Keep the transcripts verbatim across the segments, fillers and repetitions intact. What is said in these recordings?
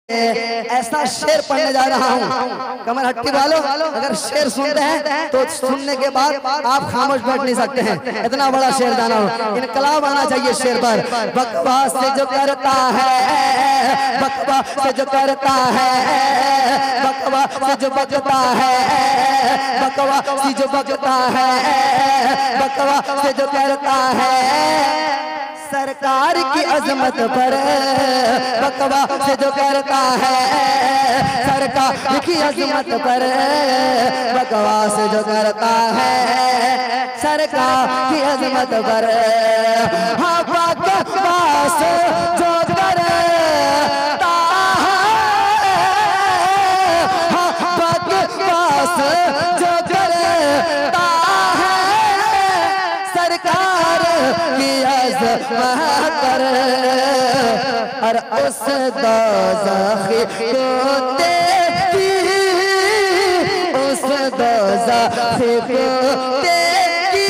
ऐसा शेर पढ़ने जा रहा हूँ। कमर हट्टी वालों, अगर शेर सुनते हैं तो सुनने के बाद आप खामोश बैठ नहीं सकते हैं। इतना बड़ा शेर जाना हो, इनकलाब आना चाहिए शेर पर। बकवास से जो करता है, बकवास से जो करता है, बकवास से जो बकता है, बकवास से जो बकता है, बकवास से जो करता है, सरकार की अजमत पर बकवास से जो करता है, सरकार की अजमत पर बकवास से जो करता है, सरकार की अजमत पर हाँ बकवास जो करता है, हाँ बकवास जो करता है, सरकार की कर और उस दोज़खी को देखी, उस दोज़खी को देखी,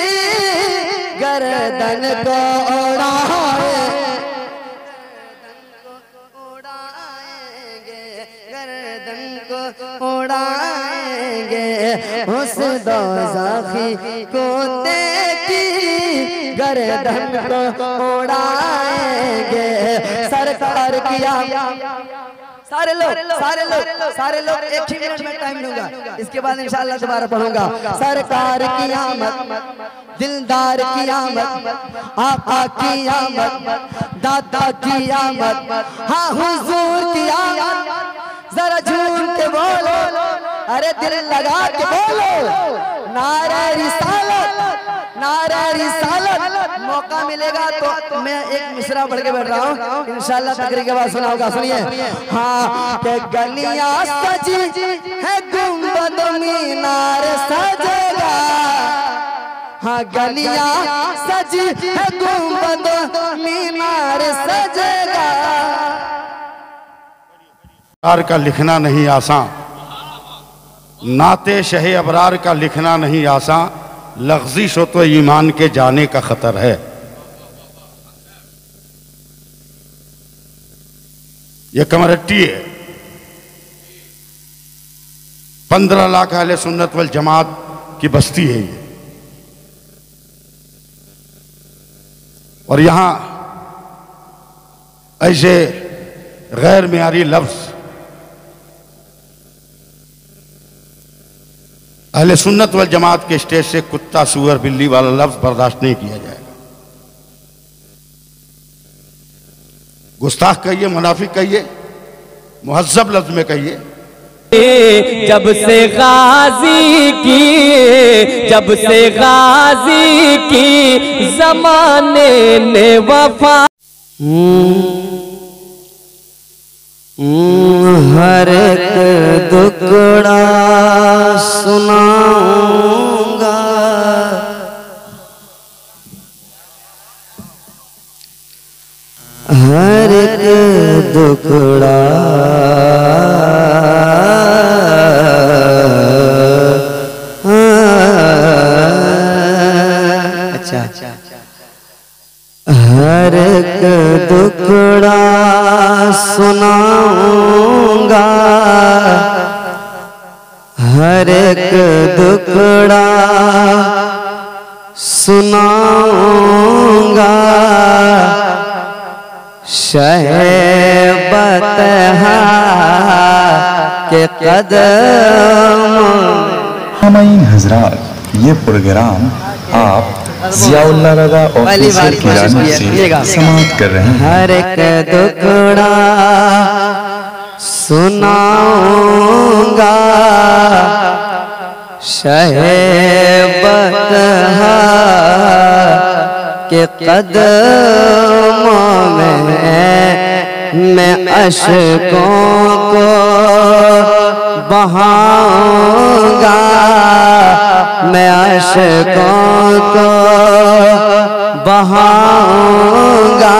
गर्दन को उड़ाएंगे, गर्दन को उड़ाएंगे, उस दोज़खी को देखी, गर्दन को उड़ाएंगे, सरकार किया। सारे लोग सारे लोग सारे लोग एक ही मिनट में टाइम लूंगा, इसके बाद इंशाअल्लाह दोबारा पढ़ूंगा। सरकार की आमद, दिलदार की आमद, आका की आमद, दादा की आमद, हाँ हुजूर की आमद, जरा झूम के बोलो, अरे दिल लगा के बोलो, नारे रिसालत, नारे रिसालत। मौका मिलेगा तो मैं एक मिसरा पढ़ के बैठ रहा हूँ, इंशाअल्लाह तकरीर के बाद सुना होगा। सुनिए हाँ के गलियां सजी है, गुंबद मीनार सजेगा, हाँ गलियां सजी है, गुंबद मीनार सजेगा। अबरार का लिखना नहीं आसान, नाते शहे अबरार का लिखना नहीं आसान, लग़ज़िश हो तो ईमान के जाने का खतर है। ये कमरट्टी है, पंद्रह लाख अहले सुन्नत वल जमात की बस्ती है ये, और यहां ऐसे गैर मियारी लफ्ज अहले सुन्नत वल जमात के स्टेज से कुत्ता सुअर बिल्ली वाला लफ्ज बर्दाश्त नहीं किया जाएगा। गुस्ताख कहिए, मुनाफिक कहिए, मुहज्जब लफ्ज में कहिए। जब से गाजी की, जब से गाजी की जमाने ने वफा, हर एक दुखड़ा सुनाऊंगा, हर एक दुखड़ा अच्छा हर एक दुखड़ा सुनाऊंगा, हर एक दुखड़ा सुनाऊंगा, शहबतहा के कदम। सामाईन हजरात, ये प्रोग्राम आप ज़ियाउल्लाह रज़ा ऑफिशियल की जानिब से समाअत कर रहे हैं। हर एक दुखड़ा सुनाऊंगा, शहबतहा के कदमों में मैं अश्कों को बहाऊंगा, मैं अश्कों को बहाऊंगा,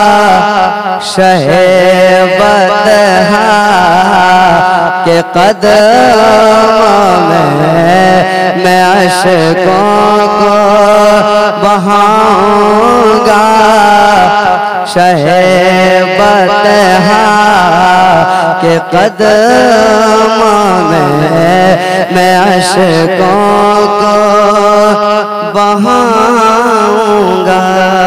शहबतहा के कदमों में मैं अश्कों को बहाऊंगा, शहबतहा के कदमों में मैं अशकों को बहाऊंगा।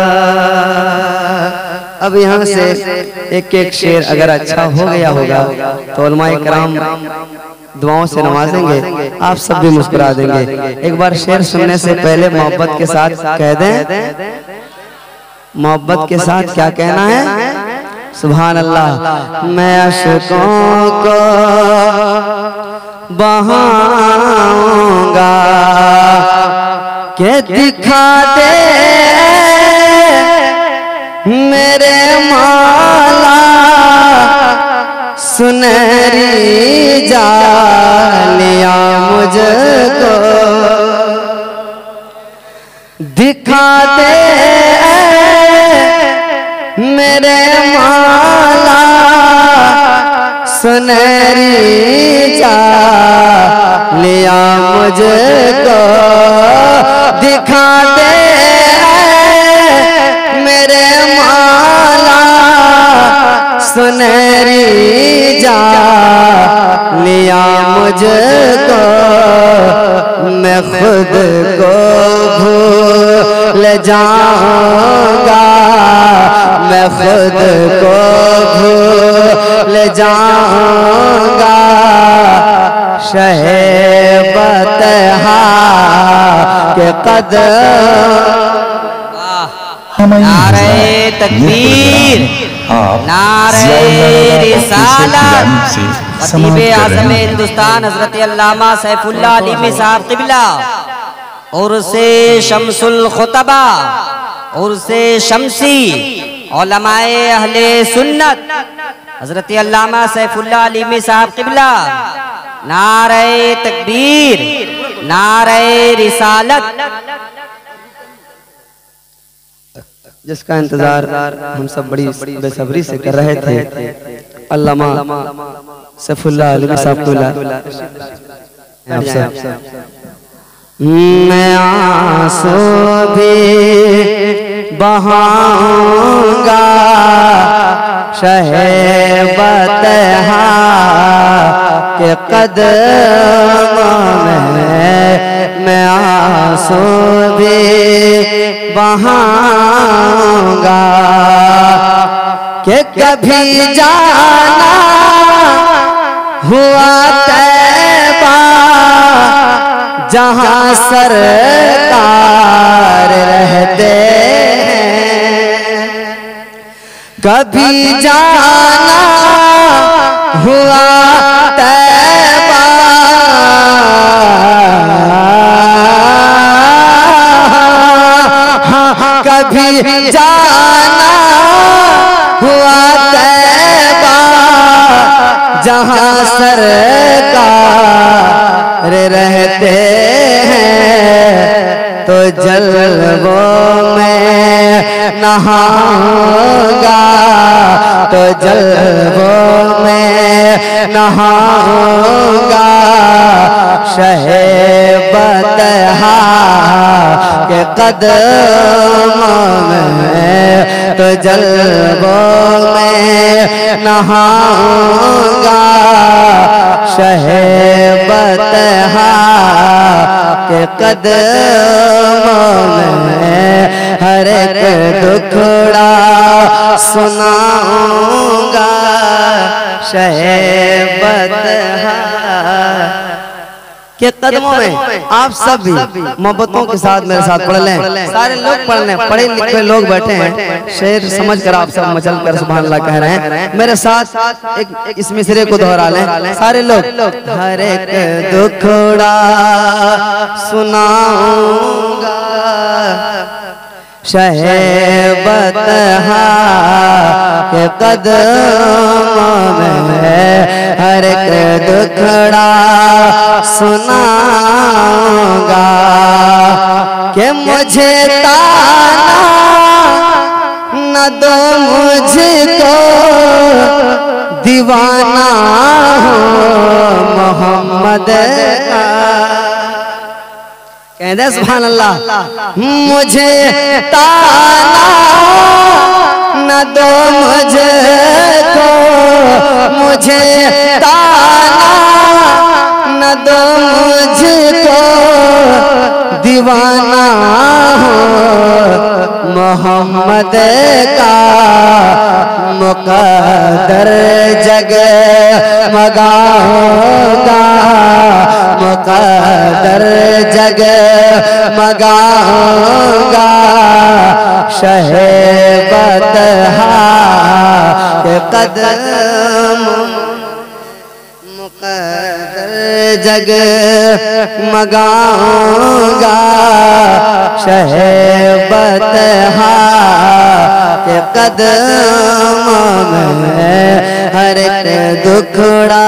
अब यहाँ से एक एक शेर अगर अच्छा हो गया होगा तो उलमाए कराम दुआओं से नवाजेंगे, आप सब भी मुस्कुरा देंगे। एक बार शेर सुनने से पहले मोहब्बत के साथ कह दें, मोहब्बत के साथ क्या कहना है? सुभान अल्लाह। मैं अशकों को बहाऊंगा के दिखा दे मेरे मौला सुनहरी जालियां मुझको दिखा दे मेरे मौला सुनहरी जालियां मुझको दिखा दे मेरे मौला सुनहरी जालियां मुझको मैं खुद को भूल जाऊंगा, मैं खुद को भूल जाऊंगा शहे बतहा के कदम। नारे तकबीर, नारे रिसालत, खतीबे आज़म हिंदुस्तान हज़रत अल्लामा सैफुल्लाह अलीमी साहब क़िबला और से शम्सुल खुतबा और से शम्सी उलमाए अहले सुन्नत हज़रत अल्लामा सैफुल्लाह अलीमी साहब क़िबला। नारे तकबीर, नारे रिसालत। जिसका इंतजार हम सब बड़ी बेसब्री से कर रहे थे, अल्लामा सैफुल्लाह अलीमी साहब क़िबला। मैं आंसू भी बहाऊंगा शहे बतहा के कदमों में, मैं आंसू भी बहाऊंगा कि कभी जाना हुआ तैबा जहां सरकार रहते हैं, कभी जाना हुआ तैबा कभी जाना हुआ तैबा जहां सरकार रहते हैं, तो जलवों में नहाऊंगा, तो जलवों में नहाऊंगा शहे बतहा के कदमों में, तो जलवों में नहाऊंगा शहे बतहा के कदमों में, हर एक दुखड़ा सुनाऊंगा शहे बतहा के कदमों में। आप सब भी मोहब्बतों के साथ मेरे साथ पढ़ लें, सारे लोग पढ़ लें, पढ़े लिखे लोग बैठे हैं, शेर समझ कर आप सब मचल कर सुभान अल्लाह कह रहे हैं। मेरे साथ एक इस मिसरे को दोहरा लें सारे लोग। हर एक दुखड़ा सुनाऊंगा शहे बतहा के कदमों में, हर एक दुखड़ा सुनाऊंगा कि मुझे ताना न दो मुझको दीवाना हो मोहम्मद का। कहते सुभान अल्लाह। मुझे ताना न दो मुझको, मुझे अहमद का मुक़द्दर जग मगाऊंगा, मुक़द्दर जग मगाऊंगा, शहे बतहा के कदम मुक़द्दर जग मगाऊंगा, शहे बतहा के कदम में हर एक दुखड़ा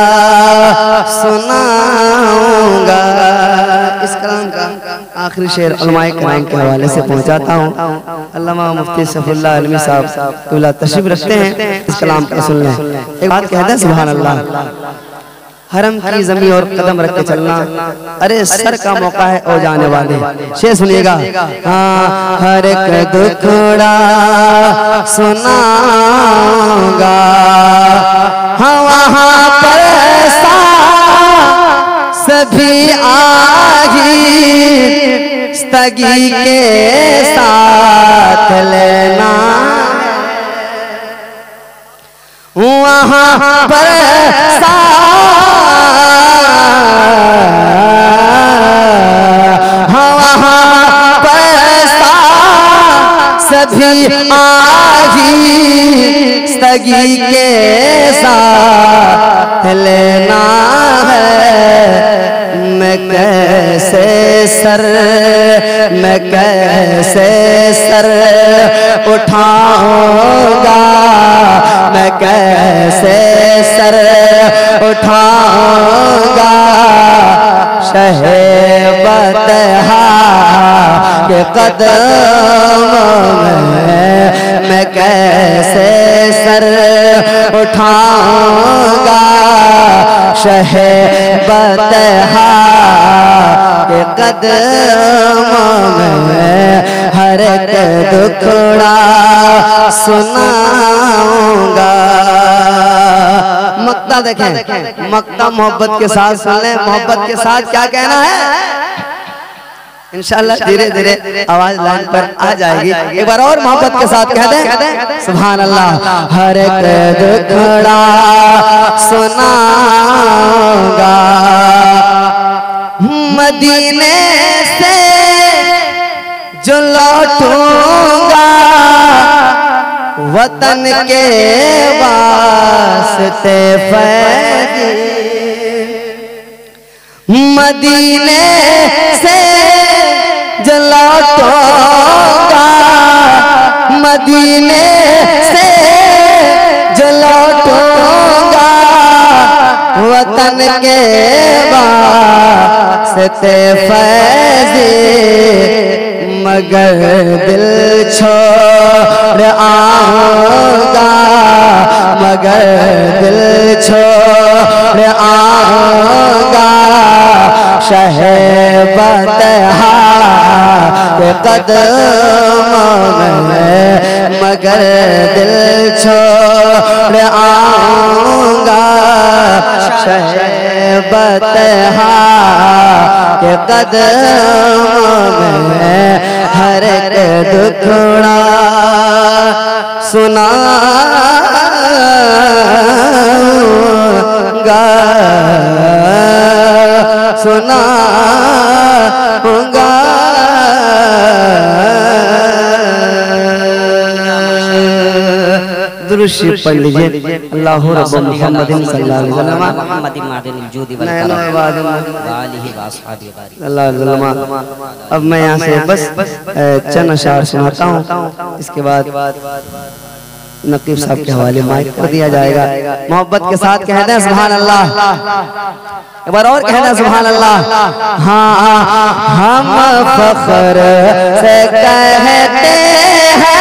सुनाऊंगा। इस कलाम का आखिरी शेर उलमाए कराम के हवाले से पहुंचाता हूँ। अल्लामा मुफ्ती सैफुल्लाह अलवी साहब क़िबला तशरीफ रखते हैं, इस कलाम को सुन लें। एक बात कहते हैं सुभान अल्लाह, हरम की ज़मीं और कदम रख के चलना, अरे सर का मौका है ओ जाने वाले। शेर सुनिएगा। हाँ, हर एक दुखड़ा सुनाऊंगा, हाँ वहाँ पर सभी आहिस्तगी के साथ लेना, वहाँ पर सभी आहिस्तगी के साथ लेना है। मैं कैसे सर मैं कैसे सर उठाऊंगा, मैं कैसे सर उठाऊंगा, शहे बतहा के कदम में मैं कैसे सर उठाऊंगा, शहे बतहा के कदम में हर एक दुखड़ा सुनाऊंगा। मक्ता देखें, मक्ता मोहब्बत के साथ सुन लें। मोहब्बत के साथ क्या कहना है? इंशाअल्लाह धीरे धीरे आवाज लाइन पर आ जाएगी। एक बार और मोहब्बत के साथ कह दें सुभान अल्लाह। हर एक दुखड़ा सुनाऊंगा, मदीने से जो लौटूंगा, वतन के वास्ते फैज़, मदीने से जो लौटूंगा, मदीने से जो लौटूंगा, वतन के वास्ते फैज़, मगर दिल छोड़ आऊंगा, मगर दिल छोड़ आऊंगा, शहे बतहा के कदम में मगर दिल छोड़ आऊंगा, शहे बतहा के कदम में हर एक दुखड़ा सुनाऊंगा, सुनाऊंगा। दुरूद पढ़ लीजिए। अल्लाहु रब्बु मुहम्मदिन सल्लल्लाहु अलैहि वसल्लम मुहम्मदिन मादिन जूदी वल करम वालिहि वासहाबी बारिक। अल्लाह अल्लाह। अब मैं यहाँ से बस चंद अशार सुनाता हूँ, इसके बाद नकीब साहब के हवाले माइक कर दिया जाएगा। मोहब्बत के साथ कह दें सुभान अल्लाह। एक बार और कहना सुभान अल्लाह। हाँ हम फख्र से कहते हैं,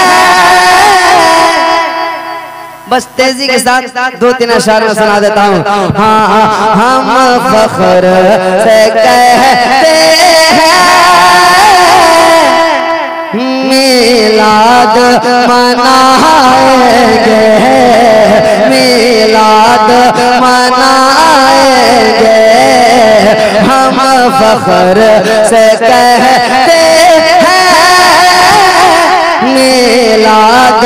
बस तेजी के साथ दो तीन अशार में सुना देता हूँ। हाँ हम फख्र से कहते हैं, मिलाद मनाएंगे, मिलाद मनाएंगे, हम फख्र से कहते हैं, मिलाद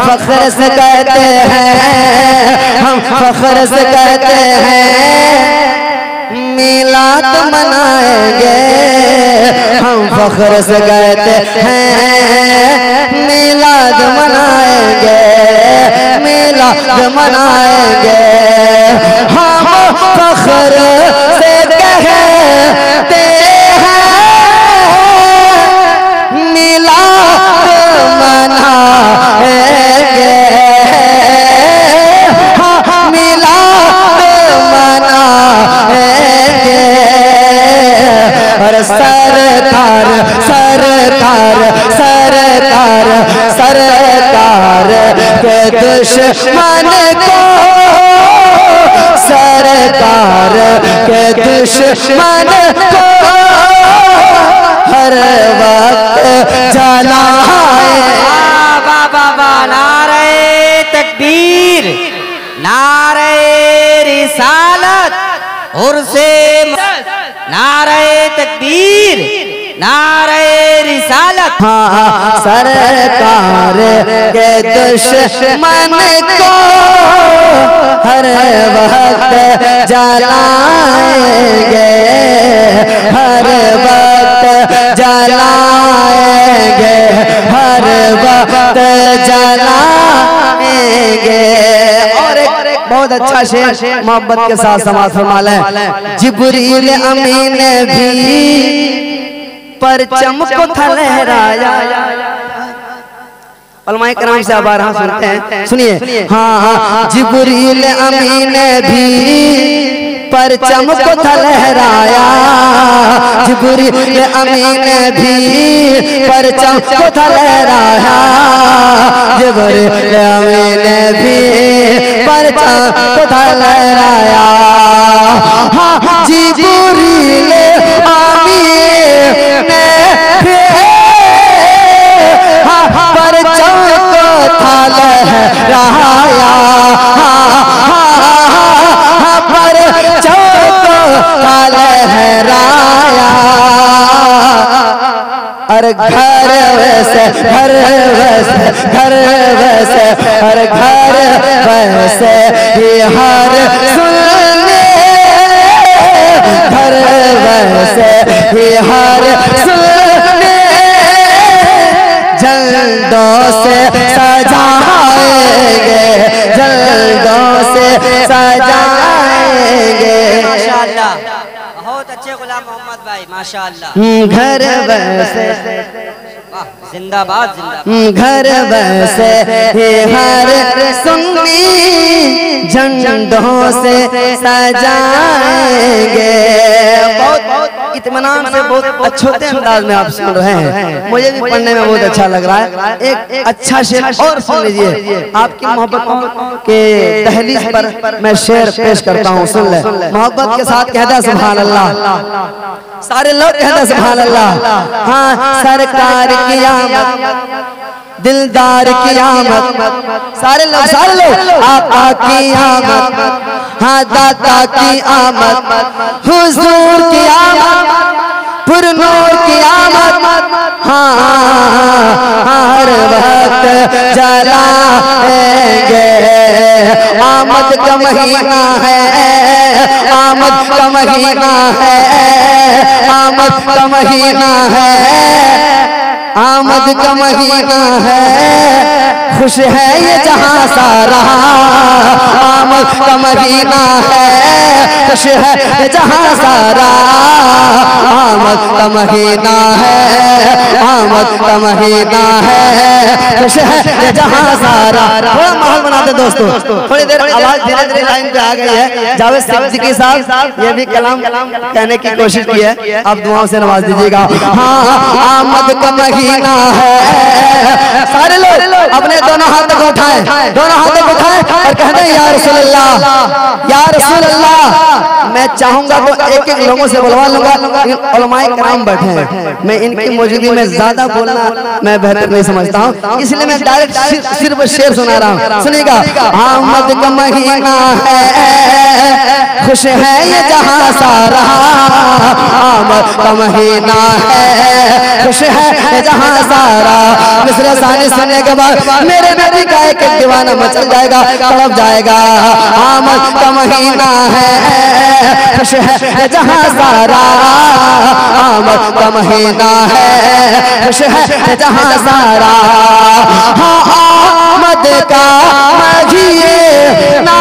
फख्र से कहते हैं, हम फख्र से कहते हैं मिलाद मनाएंगे, हम फख्र से कहते हैं मिलाद मनाएंगे, मिलाद मनाएंगे, हम फख्र से कहते हैं मिलाद मनाएंगे, हाँ मिलाद मनाएंगे। और सरकार सरकार सरकार सरकार के दुश्मन को, सरकार के दुश्मन को हर वक्त जलाए। बाबा बा नारे तकबीर, नारे रिसालत, उर्से नारे तकबीर, नारे रिसालत। हाँ सरकार के दुश्मन को हर वक्त जलाएंगे, हर वक्त जलाएंगे, हर वक्त जलाएंगे। और एक बहुत अच्छा शेर मोहब्बत के साथ समाज फरमा लें। जिब्रील अमीन भी परचम को था लहराया। उलमाए किराम से अब रहा सुनते हैं, सुनिए। हाँ हाँ जिब्रील अमीन भी परचम को था लहराया, जिब्रील अमीन भी परचम को था लहराया, जिब्रील अमीन भी परचम को था लहराया। हाँ जिब्रील अमीन भी परचम को था लहराया, परचम को था लहराया। और घर वैसे घर वैसे घर वैसे हर घर वैसे ही हर सुनने, घर वैसे ही हर सुनने, जल्दों से सजाएंगे, जल्दों से सजाएंगे। माशाअल्लाह, बहुत अच्छे गुलाम मोहम्मद भाई, माशाअल्लाह। घर वैसे वाह, जिंदाबाद जिंदाबाद। घर वैसे ही हर सुन्नी झंडों से सजाएंगे। बहुत इत्मीनान से बहुत अच्छे अंदाज में आप सुन रहे हैं, मुझे भी पढ़ने में बहुत अच्छा लग रहा है। एक अच्छा शेर और सुन लीजिए, आपकी मोहब्बतों के दहलीज पर मैं शेर पेश करता हूँ, सुन ले। मोहब्बत के साथ कहता सुभान अल्लाह, सारे लोग कहते सुभान अल्लाह। हाँ सरकार की आमद, दिलदार की आमद, सारे लोग सारे लोग आका की आमद, हाँ दाता की आमद, हुजूर की आमद, पुरनूर की आमद, हाँ हर वक्त जलाएंगे। आमद का महीना है, आमद का महीना है, आमद का महीना है, आमद का महीना है, खुश है ये जहां सारा। आमद का महीना है, खुश है ये जहां सारा। आमद का महीना है, आमद का महीना है, खुश है ये जहां सारा। थोड़ा माहौल बनाते दोस्तों, थोड़ी देर आवाज धीरे धीरे लाइन पे आ गई है। जावेद सिद्दीकी साहब ये भी कलाम कहने की कोशिश की है, आप दुआओं से नवाज दीजिएगा। हाँ आमद का महीना है, सारे लोग अपने दोनों हाथों को उठाएं, दोनों हाथों को उठाएं और कहते हैं या रसूल अल्लाह, या रसूल अल्लाह। मैं चाहूंगा तो एक एक लोगों से बुलवा लूंगा, उलमाए किराम बैठे हैं, मैं इनकी मौजूदगी में ज्यादा बोलना मैं बेहतर नहीं समझता हूँ, इसलिए मैं डायरेक्ट सिर्फ शेर सुना रहा हूँ। सुनिएगा। आमद का महीना है, खुश है ये जहां सारा। आमद का महीना है, खुश है जहां सारा। मिसरे सानी सुनने के बाद मेरे नबी का एक एक दीवाना मचल जाएगा, तड़प जाएगा। आमद का महीना है, खुश है जहां सारा। आमद का महीना है, खुश है जहां सारा। हाँ आमद का महीना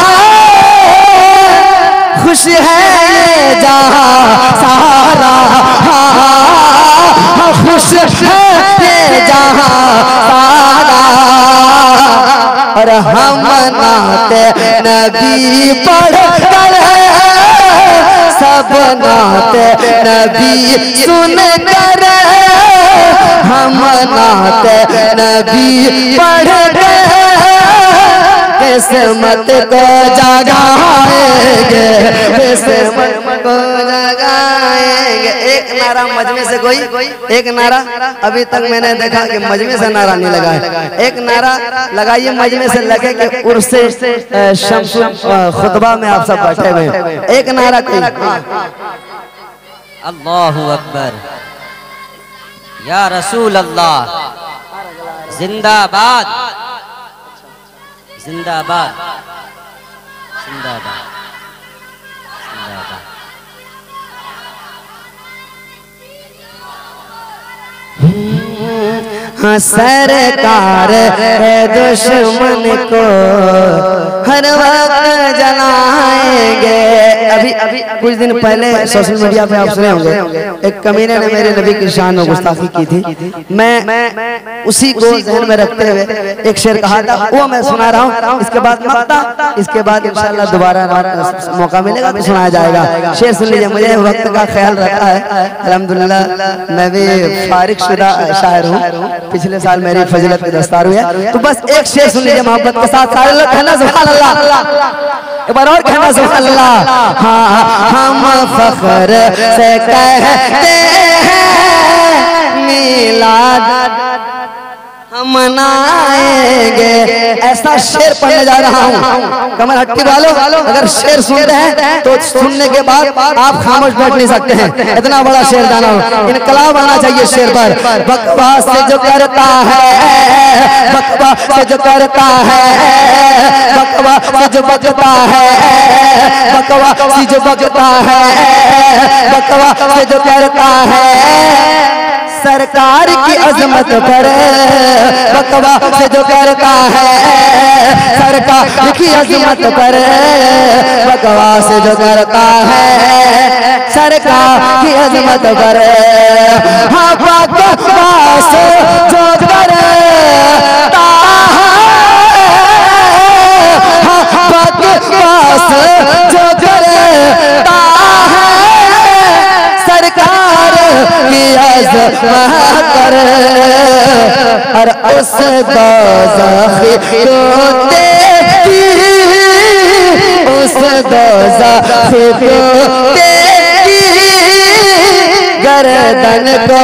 खुश है जहां सारा। हाँ खुश है जहां सारा। और हम नाते नबी पढ़ कर सब नाते नबी सुन कर। हम नाते नबी पढ़ कर किस्मत को जगाएंगे, किस्मत को जगाएंगे। एक नारा मजमे से कोई एक नारा अभी तक मैंने देखा कि मजमे से नारा नहीं लगा है। एक नारा लगाइए मजमे से लगे कि उर्से शम्स खुतबा में आप सब बैठे हुए। एक नारा कोई। अल्लाहु अकबर, या रसूल अल्लाह, जिंदाबाद जिंदाबाद जिंदाबाद जिंदाबाद। हाँ सरकार है दुश्मन को हर वक्त जलाएंगे। अभी अभी कुछ दिन पहले सोशल मीडिया पे आप सुने होंगे, एक कमीने ने मेरे नबी की शान में गुस्ताखी की थी। मैं उसी को ध्यान में रखते हुए एक शेर कहा था, वो मैं सुना रहा हूँ। इसके बाद मक्ता, इसके बाद इंशाल्लाह दोबारा मौका मिलेगा तो सुनाया जाएगा। शेर सुन लीजिए। मुझे वक्त का ख्याल रखा है, अल्हम्दुलिल्लाह। मैं भी फारिग शुदा शायर हूँ, पिछले साल मेरी फजीलत की दस्तार हुई है। तो बस एक शेर सुन लीजिए मोहब्बत के साथ। सारे लोग कहना सुभान अल्लाह, एक बार और कहना सुभान अल्लाह। हाँ हम फख्र से कहते हैं मिलाद हम मनाएंगे। ऐसा शेर पढ़ने जा रहा हूँ कमर हट्टी वालों, अगर शेर सुनते हैं तो सुनने के बाद आप खामोश बैठ नहीं सकते हैं। इतना बड़ा शेर जाना हो, इनकलाब आना चाहिए शेर पर। बकवास से जो करता है, बकवास से जो करता है, बकवास से जो बकता है, बकवास से जो बकता है, बकवास से जो करता है सरकार की अजमत पर। बकवास से जो करता है सरकार की अजमत पर। बकवास से जो करता है सरकार की अजमत पर। हाँ बकवास जो करता है, हाँ बकवास जो करता है सरकार की अजमत पर। और उस दोज़ख को देखी, उस दोज़ख को देखी गर्दन को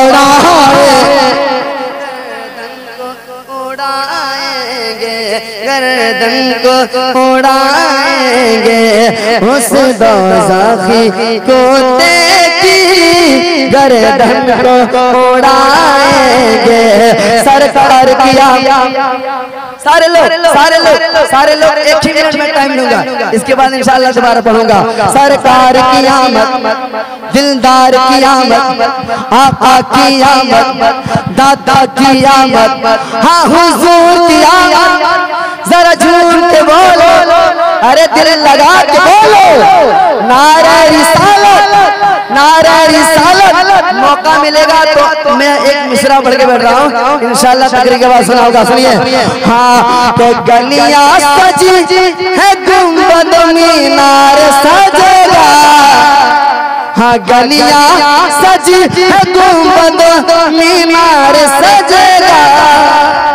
उड़ाएंगे, गर्दन को उड़ाएंगे। उस दोज़ख को देखी गर्दन को उड़ाएंगे। सरकार किया सारे लोग सारे लोग सारे लोग एक ही मिनट में टाइम लूंगा, इसके बाद इंशाअल्लाह दोबारा पढ़ूंगा। सरकार की आमद, दिलदार की आमद, आका की आमद, दादा की आमद, हाँ हुजूर की आमद। जरा झूम के बोलो, अरे दिल लगा के बोलो नारा रिसालत, नारा रिसालत। मौका मिलेगा तो मैं एक मिसरा पढ़ के बैठ रहा हूँ, इंशाअल्लाह तकरीर के बाद सुना होगा। सुनिए। हाँ तो गलियां सजी है गुंबद मीनार सजेगा। हाँ गलियां सजी है गुंबद मीनार सजेगा।